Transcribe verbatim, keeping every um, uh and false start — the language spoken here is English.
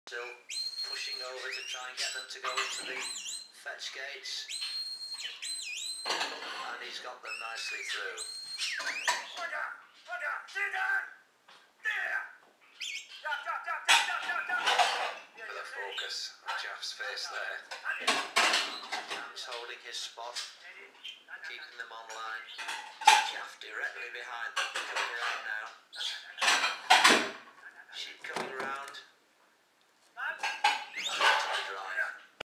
Still pushing over to try and get them to go into the fetch gates. And he's got them nicely through. For the focus on Jaff's face there. Cam's holding his spot, keeping them online. Jaff directly behind them.